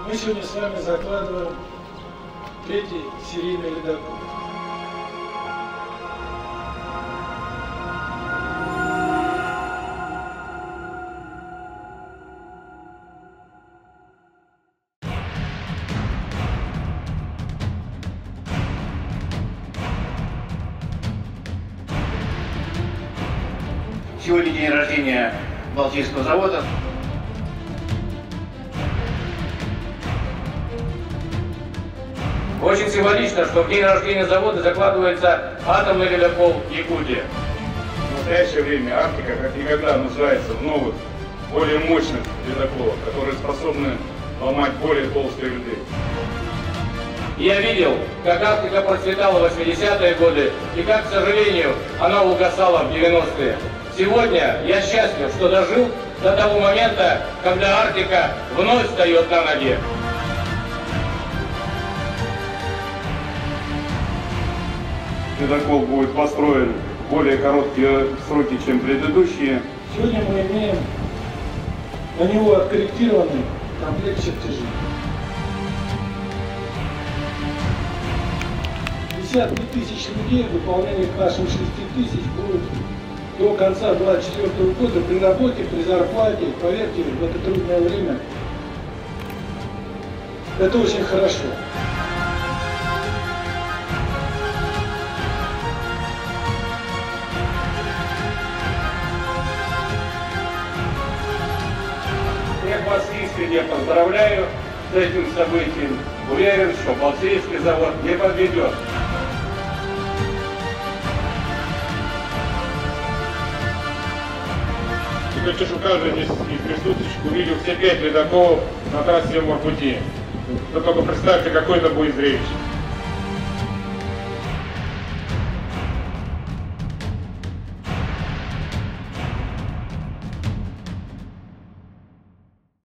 Мы сегодня с вами закладываем третий серийный ледокол. Сегодня день рождения Балтийского завода. Очень символично, что в день рождения завода закладывается атомный ледокол «Якутия». В настоящее время Арктика как никогда нуждается в новых, более мощных ледоколах, которые способны ломать более толстые льды. Я видел, как Арктика процветала в 80-е годы и как, к сожалению, она угасала в 90-е. Сегодня я счастлив, что дожил до того момента, когда Арктика вновь встает на ноги. Ледокол будет построен в более короткие сроки, чем предыдущие. Сегодня мы имеем на него откорректированный комплект чертежей. Десятки тысяч людей в дополнение к нашим 6 тысяч будут до конца 2024 года при работе, при зарплате. Поверьте, в это трудное время это очень хорошо. Я вас искренне поздравляю с этим событием. Уверен, что Балтийский завод не подведет. И хочу, чтобы каждый из присутствующих увидел все 5 ледоколов на трассе Морпути. Вы только представьте, какое это будет зрелище.